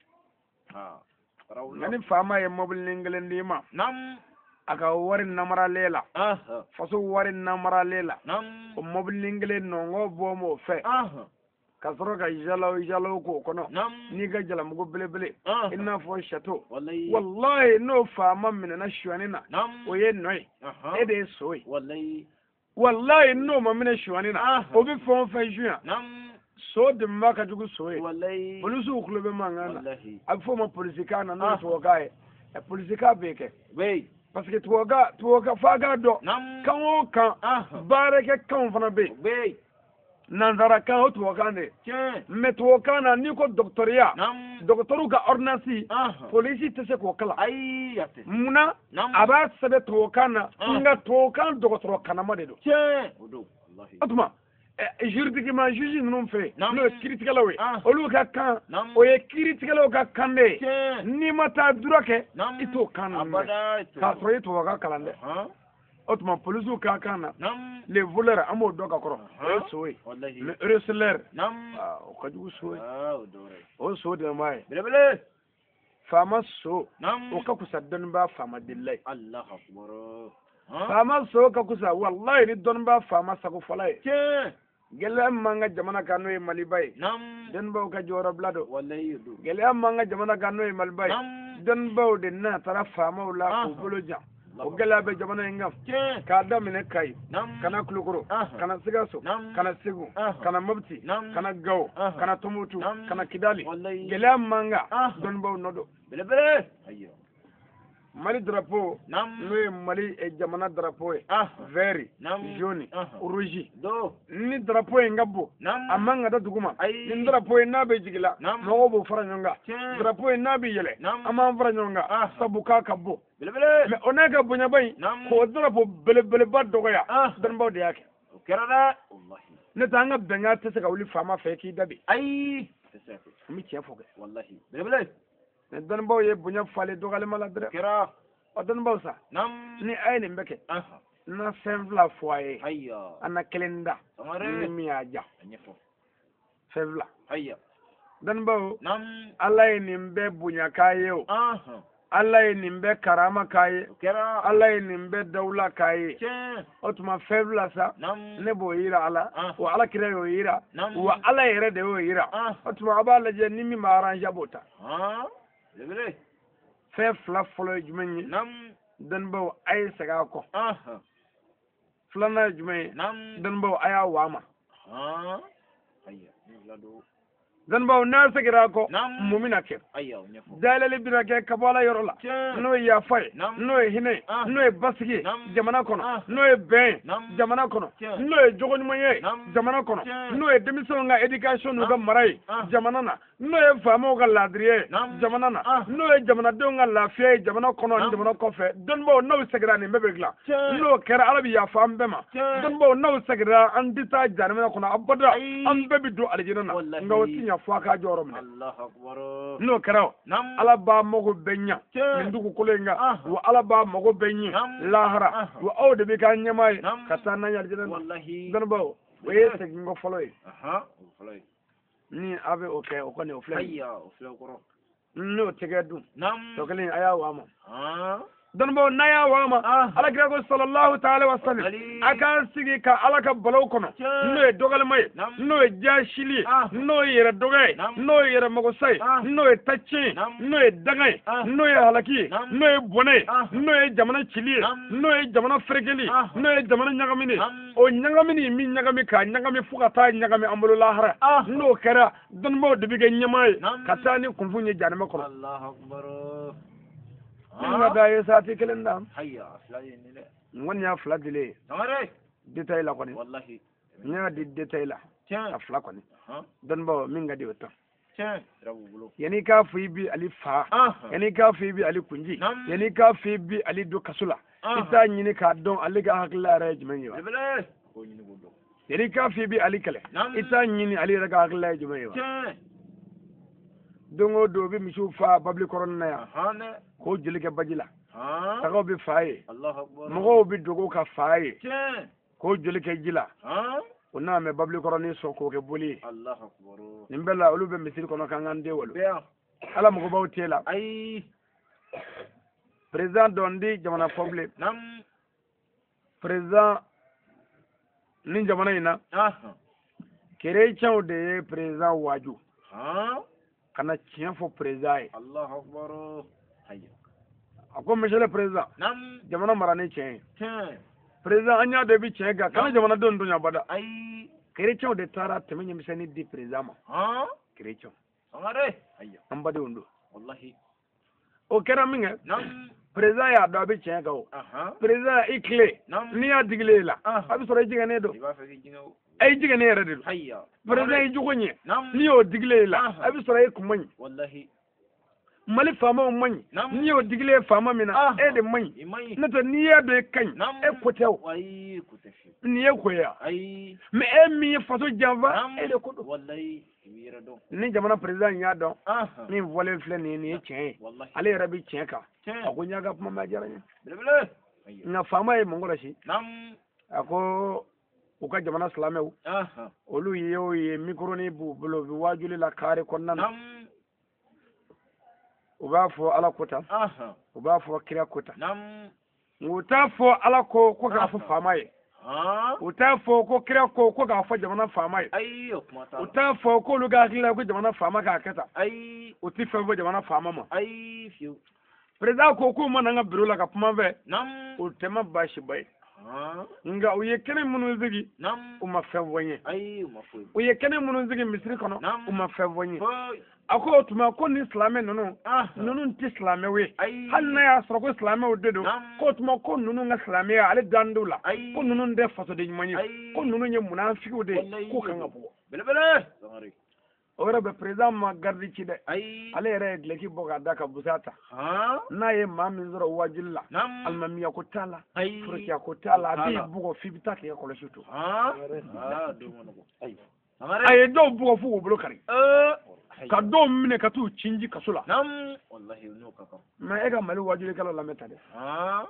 ha ngani fama ye mobile ningelen dima nam aka wari namara lela ah faso wari namara lela nam o mobile ningelen no ngo bomo fe ah kasoro ka jalo jalo ko kono nam ni ga jala mugo bele bele ina fo chateau wallahi wallahi no fama min na shwanina nam o ye noy e de soy wallahi wallahi no ma min shwanina o bi fon fe juin nam so de maka jugu soy wallahi polisu khulube mangana wallahi afo ma politika na no to gae e politika beke wey parce que tuwaga tuwaga faga do kan o kan bare ke kan fana be wey nanzara kan o tuwaga ne mais tuwaga na ni ko doctoria doctoru ka ordonnance police te se ko kala ay yate muna aba sabe tuwaga na nga tuwaga doctoro kana ma de do odo wallahi atuma juridiquement juge non fait no critiquer la we olu ka kan o ye critiquer la ka kan de ni mata durake ito kan abada ka so ito ka kalande otuma police ka kan na les voleurs amo do ka koro o sowe wallahi le reseller nam o ka ju sowe ah odore o so de mai bele bele fama so nam o ka kusa don ba fama billahi allah akbar fama so ka kusa wallahi ni don ba fama sako falai gele manga jamana kanu e malibai nam den baw ka joro blado wallahi do gele manga jamana kanu e malibai den baw de na tara fama wala ko bolo jam o gele be jamana ngam ka damine kai kana kulukuro kana sigaso kana sigu kana mabti kana gaw kana tumutu kana kidali gele manga den baw nodo bele bele ayyo mali drapeau no mali e jamana drapeau vert jaune rouge do ni drapeau ngabo amanga da duguma ni drapeau na be jigila mo bo faranyonga drapeau na be yele ama faranyonga sabuka kabo bele bele me onaka bunya bay ko drapeau bele bele ba dogoya dan baw de yake kerada wallahi ne tanga benga te se ka wuli fama fe ki dabi ay mi tiɲɛ fɔ kɛ wallahi belebele ne dɔnnibaw ye bonya falen dɔgɔyalima la dɛrɛ kɛra o dɔnnibaw sa ni a ye nin bɛɛ kɛ na fɛn fila fɔ a ye an na kelen da ni min y'a ja fɛn fila dɔnnibaw ala ye nin bɛɛ bonya k'a ye o ala ye nin bɛɛ karama k'a ye ala ye nin bɛɛ dawula k'a ye o tuma fɛn fila sa ne b'o yira ala wa ala kira y'o yira wa ala yɛrɛ de y'o yira o tuma a b'a lajɛ ni min b'a arrange b'o ta fɛn fila fɔlɔ ye jumɛn ye dɔnnibaw a ye segin a kɔ filanan ye jumɛn ye dɔnnibaw a y'a wa ma dɔnnibaw n'a seginna a kɔ mun bɛna kɛ dayɛlɛli bɛna kɛ ka bɔ ala yɔrɔ la n'o ye yafa ye n'o ye hinɛ ye n'o ye basigi ye jamana kɔnɔ n'o ye bɛn ye jamana kɔnɔ n'o ye jogoɲuman ye jamana kɔnɔ n'o ye denmisɛnw ka éducation n'u ka mara ye jamana na n'o ye faamaw ka laadiriya ye jamana na n'o ye jamanadenw ka lafiya ye jamana kɔnɔ ani jamana kɔfɛ dɔnnibaw n'aw seginna nin bɛɛ bɛ dilan n'o kɛra ala bɛ yafa an bɛɛ ma dɔnnibaw n'aw seginna an tɛ taa jahanama kɔnɔ abada an bɛɛ bɛ don alijinɛ na nka o ti ɲɛ fɔ a ka jɔyɔrɔ minɛ n'o kɛra ala b'a mago bɛɛ ɲɛ nin dugukolo in kan wa ala b'a mago bɛɛ ɲɛ lahara wa aw de bɛ k'a ɲɛmaa ye ka taa n'an ye alijinɛ na dɔnnibaw o ye segin kɔ fɔlɔ ye ni a bɛ o kɛ o kɔni o filɛ n'o tɛgɛ dun tɔ kelen a y'a wa ma dɔnnibaw n'a y'a wa ma ala kira ko sallallahu ta'ala wa sallam a k'an sigi ka ala ka balaw kɔnɔ n'o ye dɔgɔlima ye n'o ye jaasili ye n'o ye yɛrɛ dɔgɔ ye n'o ye yɛrɛ magosa ye n'o ye tacɛn ye n'o ye daga ye n'o ye halaki ye n'o ye bɔnɛ ye n'o ye jamana cili ye n'o ye jamana ferekeli ye n'o ye jamana ɲagamini ye o ɲagamini min ɲagami k'a ɲagami fo ka taa ɲagami an bolo lahara n'o kɛra dɔnnibaw de bɛ kɛ ɲɛmaa ye ka taa ni kunfun ye jahanama kɔnɔ Nina da ye sati kelen da. Ngoni ya fila dile. Detail la koni. Nya di detail la. A fila koni. Don ba minga di wata. Yani ka fi bi ali fa. Yani ka fi bi ali kunji. Yani ka fi bi ali do kasula. Ita nyini ka don ali ga hakla ra jmen yo. Yani ka fi bi ali kale. Ita nyini ali ra ga hakla jmen yo. Dongo do bi misu fa babli korona ya. Ko jeli ke bajila tagaw bi faye mogo bi dogo ka faye ko jeli ke jila ona me babli koroni so ko ke boli allah akbar nimbela olu be misiri kono kan ngande wolu ala mogo baw tela ay president dondi jamana problem nam president ni jamana ina kere chaw de president waju kana tiens fo president allah akbar ako monsieur le président jamana marani tiɲɛ président an y'a de bi tiɲɛ kan kana jamana don don abada chrétien de taara tɛmɛ ɲɛmisɛnnin di président ma chrétien an badenw don o kɛra min kɛ président y'a dɔn a bɛ tiɲɛ kan o président i tile n'i y'a digilen la a bɛ sɔrɔ i jigɛnnen don a y'i jigɛnnen yɛrɛ de don président i jogo ɲɛ n'i y'o digilen la a bɛ sɔrɔ i kun man ɲi mali faamaw man ɲi n'i y'o digilen faama min na e de man ɲi n'o tɛ n'i y'a dɔn e ka ɲi e ko tɛ o nin ye ko ye mɛ e min ye faso janfa e de ko don ni jamana président y'a dɔn min fɔlen filɛ nin ye nin ye tiɲɛ ye ale yɛrɛ bɛ tiɲɛ kan a ko n y'a ka kuma ma diyara n ye nka faama ye mun kɔlɔsi a ko u ka jamana silamɛw olu y'o ye mikoroni b'u bolo u bɛ wajuli la kaare kɔnɔna na u b'a fɔ ala kota u b'a fɔ kira kota u t'a fɔ ala ko ko k'a fɔ faama ye u t'a fɔ ko kira ko ko k'a fɔ jamana faama ye u t'a fɔ k'olu ka hakili la ko jamana faama k'a kɛ tan u tɛ fɛn fɔ jamana faama ma président ko k'u ma na n ka bureau la ka kuma fɛ o tɛ ma baasiba ye nka u ye kɛnɛ minnu sigi u ma fɛn fɔ n ye u ye kɛnɛ minnu sigi misiri kɔnɔ u ma fɛn fɔ n ye a ko o tuma ko ni silamɛ ninnu ninnu tɛ silamɛw ye hali n'a y'a sɔrɔ ko silamɛw de don ko o tuma ko ninnu ka silamɛya ale dan d'u la ko ninnu tɛ fasoden ɲuman ye ko ninnu ye munafigiw de ye k'o kan ka bɔ o yɛrɛ bɛ président ma garidi ci dɛ ale yɛrɛ ye gileki bɔ k'a da ka busa ta n'a ye maa min sɔrɔ wajuli la alimamiya ko t'a la forokiya ko t'a la a b'i bugɔ f'i bɛ taa k'i ka kɔlɔsi to a ye dɔw bugɔ f'u k'u bolo kari ka do mine ka tu cinji kasula nam wallahi no ka kam ma e ga mali wajuli kala la meta de ah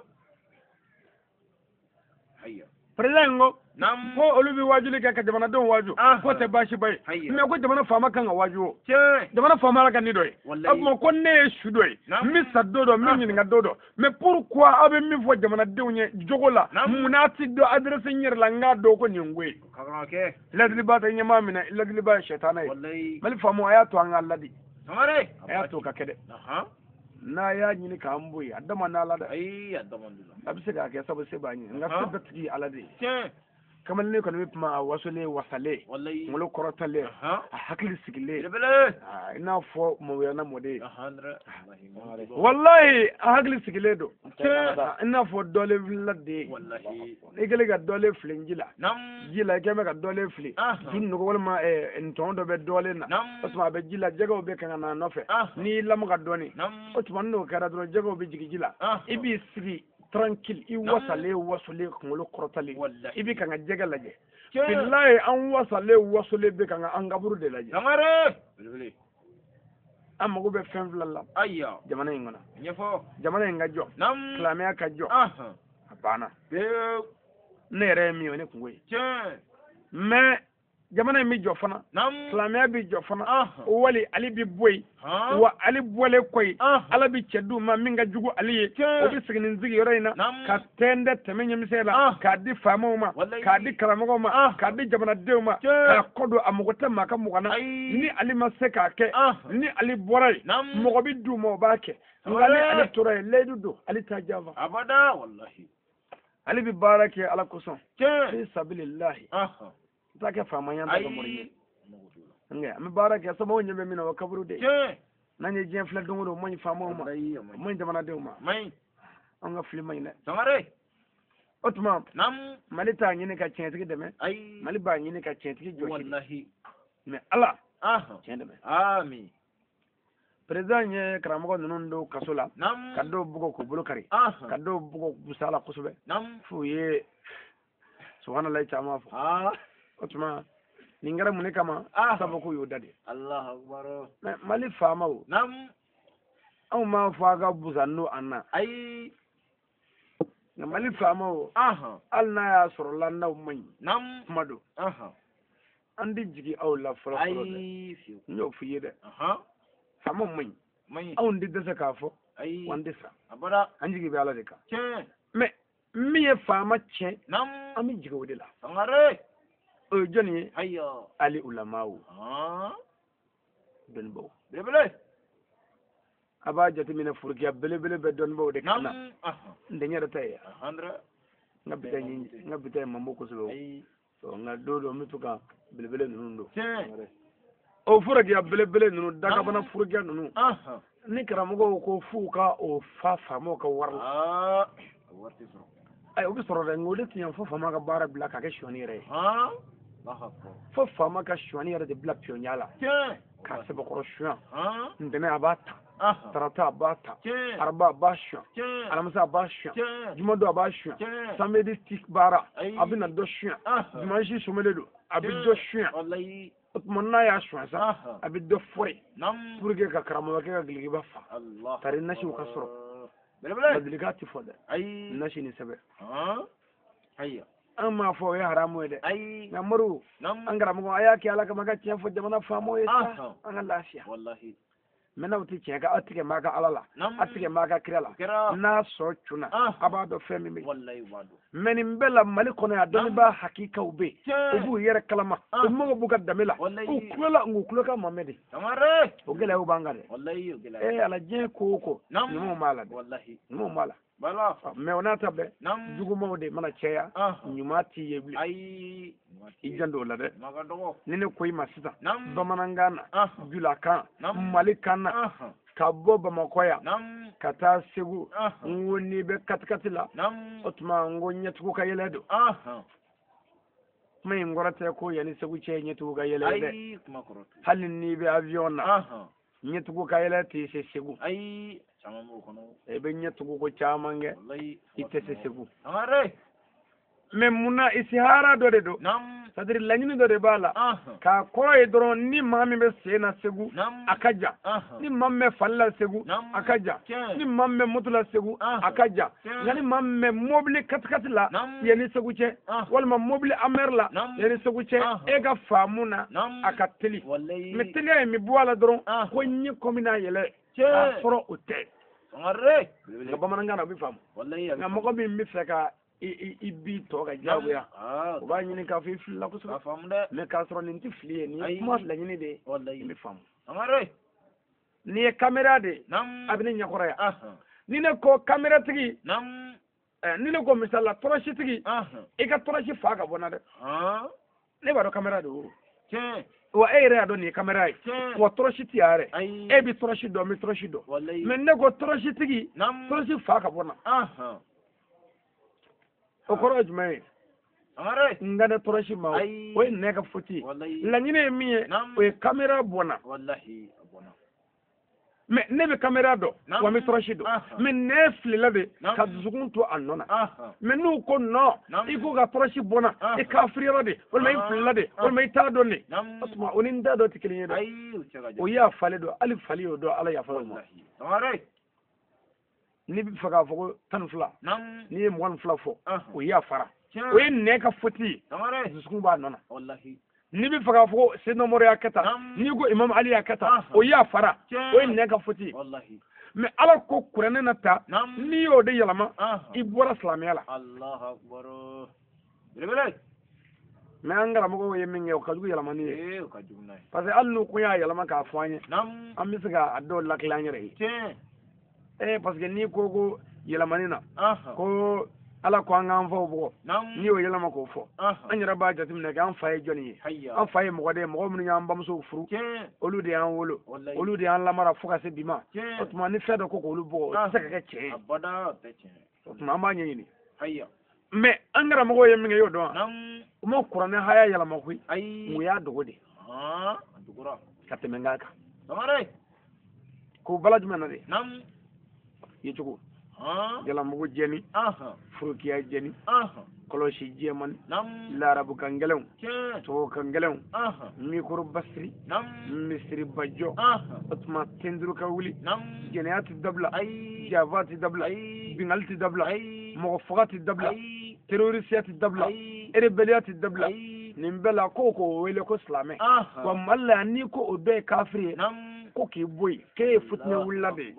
hayya prelengo nam ko olubi wajuli ka jamana don waju ko te bashi bai me ko jamana fama kan waju ce jamana fama la kan ni doy abmo ko ne shudoy mi saddodo mi ni nga dodo mais pourquoi abe mi fo jamana dewnye jogola munati do adresse nyer la nga do ko ni ngwe okay ladli ba ta nyama mina ladli ba shaytanay wallahi mali famo ayatu an alladi samare ayatu ka kede aha na ya nyini ka amboy adama na alada ai adama ndula abise ka ke sabu se bani nga sabati aladi ce kamal ne ko mi ma wasole wasale wallahi ngolo korotale hakili sigile lebele ina fo mo yana mode ahandra wallahi hakili sigile do ina fo dole ladde wallahi igele ga dole flinjila nam jila keme ga dole fli tun no wala ma e nton do be dole na osma be jila jego be kan na nofe ni lam ga doni osma no kara do jego be jigi jila ibi sigi tranquille i wasale wasule kungolo korotale ibi kanga jega laje billahi an wasale wasule be kanga an gaburu de laje amare amma go be fen flalla ayya jamana ingona nyefo jamana inga jo nam klamea ka jo aha bana be nere mi one kungwe ce me jamana mi jo fana nam klamea bi jo fana wali ali bi boy wa ali bole koy ala bi cedu ma minga jugu ali o bi siginin zigi yorena ka tende temenye misela ka di famo ma ka di karamo ma ka di jamana dew ma ka kodo amugota ma ka mugana ni ali maseka ke ni ali boray mo bi du mo baake ngali ali turay ledu do ali tajava abada wallahi ali bi barake ala kuson fi sabilillah aha take famanya da muriye nga mi barake sama wonye be mina wakaburu de nanye jien fla dungo mo famo ma mo jamana de ma mai anga fli mai ne samare otuma nam malita nyine ka chentiki deme ai mali ba nyine ka chentiki joshi wallahi me ala aha chendeme ami president ye karamo nunu ndo kasola nam kado bugo ko bulukari aha kado bugo busala kusube nam fu ye subhanallah chama fu ah otuma ningara mune kama sabu ko yodade allah akbar mali fama o nam aw ma faga buzanno anna ai na mali fama o aha alna ya soro lanna mun nam mado aha andi jigi aw la fara fara ai nyo fiye de aha fama mun mai aw ndi desa ka fo ai wande sa abara anjigi be ala de ka ce me mi e fama che nam ami jigi wodela samare o joni ayya ali ulamawu ah don bo lebele aba jati mina furgiya bele bele be don bo de kana nam aha ndenya rata ya ahandra ngabita nyi ngabita mambo ko so ai so nga dodo mituka bele bele nunu ndo ce o furgiya bele bele nunu daga bana furgiya nunu aha ni karamugo ko fuka o fa famo ka warla ah warti so ay o bi soro de ngode tiyan fo fama ka bara bla ka ke shoni re ah aha fo fama ka shoni re de bla pionyala ce ka se bokoro shwa ah ndene abata aha tarata abata ce arba basha ce alamisa basha ce jumado abasha ce samedi tik bara Ai. abina do shwa aha dimanche someledo abi do shwa wallahi monna ya shwa sa aha abi do fure nam pour que ka karamo ka gilgi ba fa allah tare nashi ka soro lebele badligati foda ai nashi ni sabe ah ayya amma fo ya haramu de ai ngamaru nam an garamo ko ayaki alaka maga tiyan fo jamana famo yesa an lafiya wallahi mena wuti tiyan ka atike maga alala nam atike maga kirala kira na so chuna aba do femi mi wallahi wadu meni mbela mali kono ya doni ba hakika ube ubu yere kalama umu buga damila wallahi ukula ngukula ka mamedi tamare ogela ubangare wallahi ogela eh ala je koko nam ni mo mala wallahi ni mo mala bala me ona tabe nam jugu mawde mana cheya nyumati yebli ai ijando la de maga dogo nene koy masita nam bamanangana jula kan nam mali kana ka bo bamakoya nam kata segu ngoni be katkati la nam otuma ngonya tuko ka yeledo aha mai ngorate ko yani segu che nyetu ga yelede ai kuma korot halin ni be avion na aha nyetu ko ka yelete se segu ai sama mo kono e be nyetu ko chamange wallahi ite se segu tamare mais munna isihara do de do c'est-à-dire lañini do de bala ka koye doron ni mami be sena segu akaja ni mamme falla segu akaja ni mamme mutula segu akaja ngani mamme mobile katkat la yeni segu che wala mobile amer la yeni segu che e ga famuna akateli meteli mi boala doron ko nyi komina yele afro hotel ngare ga bamananga na bi fam wallahi ngam ko bi mi feka i bi to ga jabuya o ba nyini ka fi fil la ko so fam de me ka soro ni ti fliye ni mo la nyini de wallahi mi fam ngare ni camera de abini nyakora ya ni ne ko camera tigi nam ni ne ko misala toroshi tigi e ka toroshi fa ga bona de ne ba do camera do wa ere ado ni camera yi wa toroshi ti are e bi toroshi do mi toroshi do men ne ko toroshi tigi toroshi fa ka bona o koro jumai amare ngada toroshi ma o ne ka futi la nyine mi o camera bona wallahi bona me ne be camera do wa mi toroshi do me ne flila de ka zugun to annona me nu ko no iko ga toroshi bona e ka frira de wala mai flila de wala mai ta do ne asma onin da do tikini do o ya fale do ali fali do ala ya fale mo amare ni bi faga fogo tan fla ni mo wan fla fo o ya fara o ne ka futi amare zugun ba nona wallahi ni bi faga fo se no moro yakata ni go imam ali yakata o ya fara o ne ka futi wallahi me ala ko kurane na ta ni yo de yalama i bora islamiya la allah akbar bele me angara mo ye minge o kajugu yalama ni e o kajugu nay parce que allu ko ya yalama ka fanye am misiga addo laklanyere eh parce que ni ko go yalama ni na ko ala ko an fo bo ni o yelama ko fo an yara ba jatim ne kan faye joni an faye mo de mo mun nyam bam so furu olu de an wolo olu de an lamara fuka se bima otuma ni fedo ko ko olu bo se ka ke abada te che otuma ma nyi ni hayya me an gara mo yemi nge yodo mo qur'an haya yalama ko mu ya dogo de ah dogora kateme ngaka amare ko balaj menade nam yichugo jala mugu jeni furukiya jeni koloshi jeman larabu kangelon to kangelon mikro basri misri bajo otma tendru kawuli jenayat dabla javati dabla binalti dabla mogofati dabla terroristiyat dabla rebeliyat dabla nimbela koko wele ko islame wa malla ni ko obe kafiri ko ki boy ke futne wullabe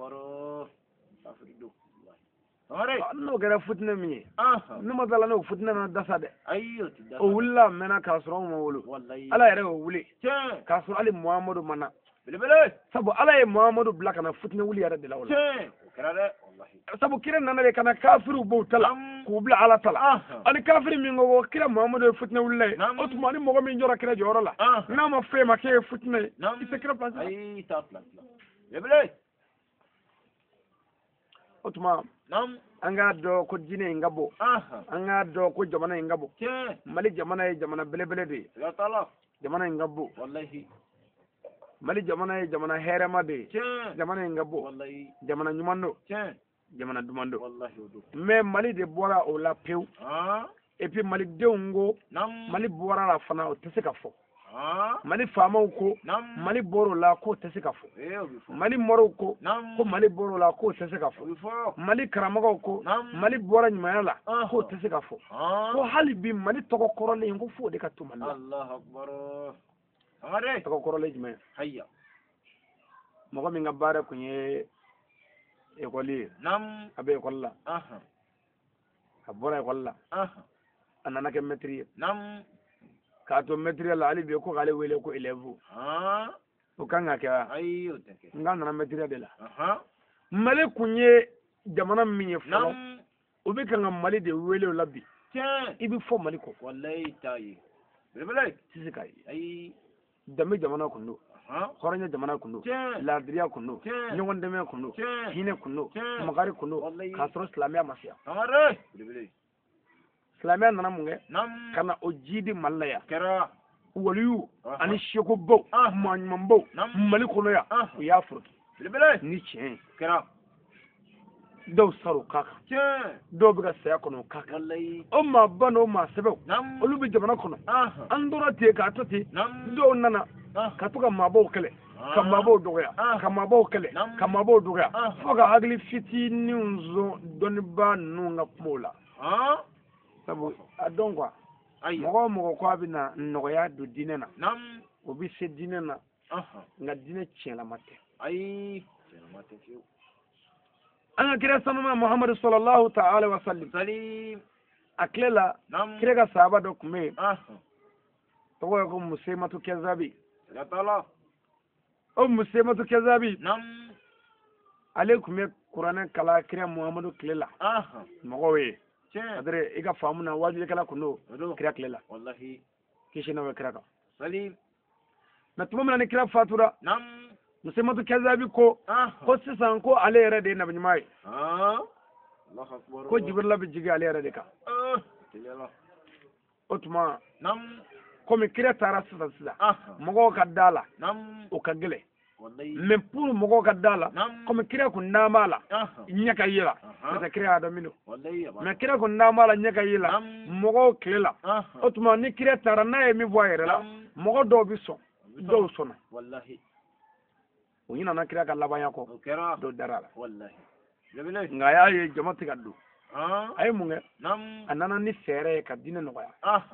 ore no gara futna mi no madala no futna na dasa de ayyo o wulla mena kasro mo wulu ala yare o wuli kasro ali muhammadu mana bele bele sabu ala e muhammadu blaka na futna wuli yare de la wala karare wallahi sabu kiran nan de kana kafiru bo tala ko bla ala tala ali kafiri mi ngo kira muhammadu futna wulle otuma ni mo mi njora kira joro la na ma fe ma ke futna ite kira place ay ta place bele bele otuma nam anga do ko jine ngabo anga do ko jamana ngabo mali jamana e jamana bele bele de ya tala jamana ngabo wallahi mali jamana e jamana herema de jamana ngabo wallahi jamana nyumando jamana dumando wallahi me mali de bora o la pew et puis mali de ngo mali bora la fana o teseka fo mali fama ko mali boro la ko tese ka fo mali moro ko ko mali boro la ko tese ka fo mali karamago ko mali bora nyuma la ko tese ka fo ko hali bi mali to ko korole ngo fo de ka to man allah akbar amare to ko korole jima hayya mo ko mi ngabare ko nye ekoli nam abe kolla aha abora kolla aha anana ke metri nam kato material ali be ko gale wele ko elevu ha o kanga ka ayo teke ngana na material de la aha male kunye jamana minye fo o be kanga mali de wele o labi tiens ibi fo mali ko wallahi tayi bele sisi kai ay dame jamana kundo aha khoranya jamana kundo la diriya kundo nyonde me kundo hine kundo magari kundo kasro islamia masia amare bele islamia nana munge kana o jidi mallaya kera waliyu ani sheko bo manman bo mali kono ya ya furki bele ni chen kera dɔw saro kaka dɔw bɛ ka saya kɔnɔ kaka o maa ba n'o maa sɛbɛw olu bɛ jamana kɔnɔ an tora ten k'a to ten dɔw nana ka to ka maabaw kɛlɛ ka maabaw dɔgɔya ka maabaw kɛlɛ ka maabaw dɔgɔya fo ka hakili fitininw sɔn dɔnnibaa ninnu ka kumaw la sabu a dɔn quoi mɔgɔ o mɔgɔ ko a bɛ na nɔgɔya don diinɛ na o bɛ se diinɛ na nka diinɛ tiɲɛlama tɛ an ka kira sanuma muhamadu sallallahu ta'ala wa sallim a tile la kira ka sahaba dɔ tun bɛ yen tɔgɔ ye ko musaimatu kazabi o musaimatu kazabi ale tun bɛ kuranɛ kala kira muhamadu tile la mɔgɔw ye adere i ka faamu na wajilikɛla kun don kira tile la kisi n'o bɛ kira kan mɛ tuma min na ni kira fatura musaimatu kazabi ko ko sisan ko ale yɛrɛ de ye nabi ɲuman ye ko jibrila bɛ jigin ale yɛrɛ de kan o tuma komi kira taara sisan sisan mɔgɔw ka da la o ka gɛlɛn mɛ pour mɔgɔw ka da la komi kira kun da b'a la ɲɛ ka ye la n'o kira y'a dɔn min don mɛ kira kun da b'a la ɲɛ ka ye la mɔgɔw tile la o tuma ni kira taara n'a ye min fɔ a yɛrɛ la mɔgɔ dɔw bɛ sɔn dɔw sɔnna o ɲinana kira ka labanya kɔ dɔw dara la nka a y'a ye jama tɛ ka don a ye mun kɛ a nana ni fɛɛrɛ ye ka diinɛ nɔgɔya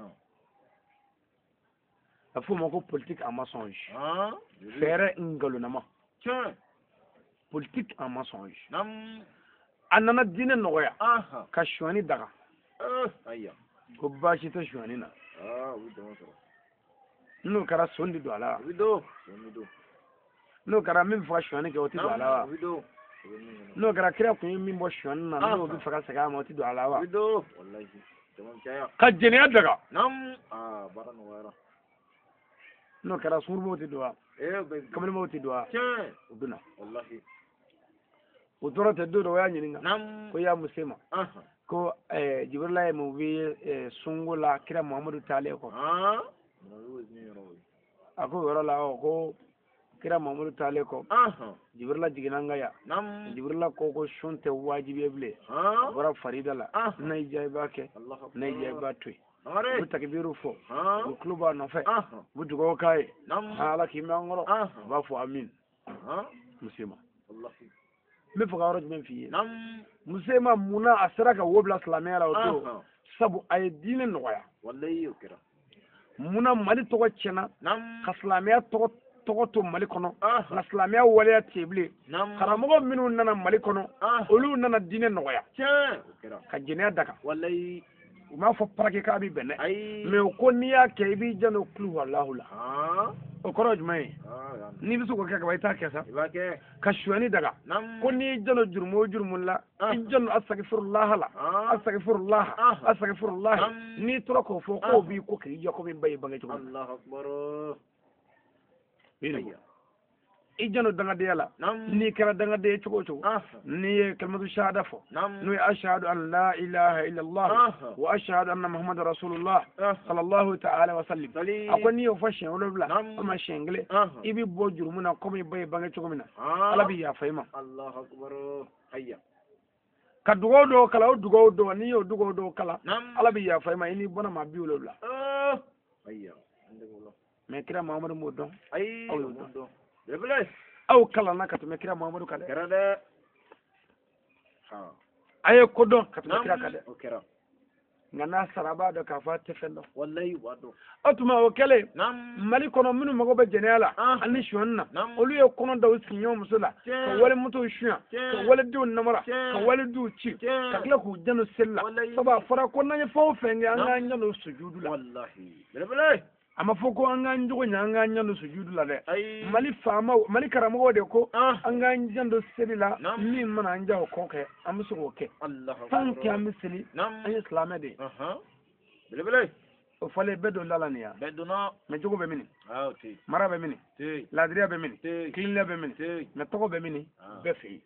a f'o ma ko politique en mensonge fɛɛrɛ ngalonama politique en mensonge a nana diinɛ nɔgɔya ka suɲɛni daga ko baasi tɛ suɲɛni na n'o kɛra son de don a la n'o kɛra min bɛ fɛ ka suɲɛni kɛ o tɛ don a la wa n'o kɛra kira kun ye min bɔ suɲɛni na n'o bɛ fɛ ka segin a ma o tɛ don a la wa ka jɛnɛya daga n'o kɛra surubaw tɛ don wa kamalebaw tɛ don wa o bɛ na o tora tɛ don dɔ o y'a ɲininka ko y'a muso ma ko jibrila ye mun bɛ sungo la kira muhamadu taalen kɔ a ko yɔrɔ la ko kira muhamadu taalen kɔ jibrila jiginna an ka yan jibrila ko ko sun tɛ wajibi ye bilen a bɔra farida la n'a y'i diya i b'a kɛ n'a y'i diya i b'a to yen u bɛ takibiriw fɔ u bɛ tulo b'a nɔfɛ u bɛ dugawu k'a ye ala k'i mɛn an kɔrɔ u b'a fɔ amin muso ma n bɛ fɛ ka yɔrɔ jumɛn f'i ye muso ma munna a sera ka wo bila silamɛya la o don sabu a ye diinɛ nɔgɔya munna mali tɔgɔ tiɲɛna ka silamɛya tɔgɔ tɔgɔ to mali kɔnɔ nka silamɛya waleya tɛ bilen karamɔgɔ minnu nana mali kɔnɔ olu nana diinɛ nɔgɔya ka jɛnɛya daga u m'a fɔ paraki k'a bɛ bɛn dɛ mɛ o ko n'i y'a kɛ i b'i janto kulu walahu la o kɔrɔ ye jumɛn ye n'i bɛ se k'o kɛ ka ban i t'a kɛ sa ka suɲɛni daga ko n'i y'i janto jurumu o jurumu la i janto asagifurulaha la asagifurulaha asagifurulaha n'i tora k'o fɔ k'o b'i ko k'i jɔ komi ba y'i bange cogo min i janto dangadenya la n'i kɛra dangaden ye cogo o cogo n'i ye kalimatu shahada fɔ n'o ye ashhadu an la ilaha illallah wa ashhadu anna muhammadu rasulullah sallallahu ta'ala wa sallim a ko n'i y'o fɔ siɲɛ wolonwula walima siɲɛ kelen i bɛ bɔ jurumu na komi ba ye bange cogo min na ala bɛ yafa i ma ka dugawu dɔw kala o dugawu dɔw n'i y'o dugawu dɔw kala ala bɛ yafa i ma i n'i bɔra maa bi wolonwula mɛ kira muhamadu m'o dɔn aw y'o dɔn aw kalanna ka tɛmɛ kira muhamadu kan dɛ a ye ko dɔn ka tɛmɛ kira kan dɛ nka n'a sara a b'a dɔn k'a fɔ a tɛ fɛn dɔn o tuma o kɛlen mali kɔnɔ minnu mago bɛ jɛnɛya la ani suɲɛni na olu ye kɔnɔ da u sigiɲɔgɔn muso la ka walemusow suɲɛ ka waledenw namara ka waledenw ci ka tila k'u janto seli la sabu a fɔra ko n'an ye fɛn o fɛn kɛ an k'an janto sujudu la a ma fɔ ko an k'an jogo ɲɛ an k'an ɲɛ don sujudu la dɛ mali faamaw mali karamɔgɔw de ko an k'an ɲɛ don seli la min mana an ja o kɔ kɛ an bɛ se k'o kɛ tant que an bɛ seli an ye silamɛ de ye o fɔlen bɛɛ don da la nin ya mɛ jogo bɛ mini mara bɛ mini laadiriya bɛ mini kiliniya bɛ mini mɛ tɔgɔ bɛ mini bɛɛ fɛ yen